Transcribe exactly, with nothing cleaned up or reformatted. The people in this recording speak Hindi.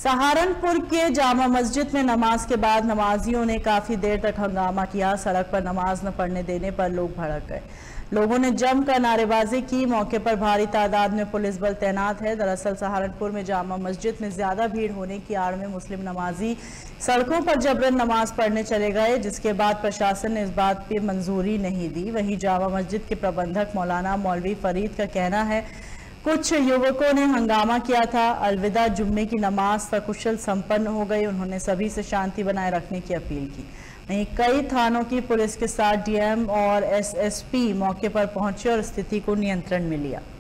सहारनपुर के जामा मस्जिद में नमाज के बाद नमाजियों ने काफी देर तक हंगामा किया। सड़क पर नमाज न पढ़ने देने पर लोग भड़क गए। लोगों ने जमकर नारेबाजी की। मौके पर भारी तादाद में पुलिस बल तैनात है। दरअसल सहारनपुर में जामा मस्जिद में ज्यादा भीड़ होने की आड़ में मुस्लिम नमाजी सड़कों पर जबरन नमाज पढ़ने चले गए, जिसके बाद प्रशासन ने इस बात पर मंजूरी नहीं दी। वहीं जामा मस्जिद के प्रबंधक मौलाना मौलवी फरीद का कहना है कुछ युवकों ने हंगामा किया था। अलविदा जुम्मे की नमाज सकुशल संपन्न हो गई। उन्होंने सभी से शांति बनाए रखने की अपील की। वहीं कई थानों की पुलिस के साथ डीएम और एसएसपी मौके पर पहुंचे और स्थिति को नियंत्रण में लिया।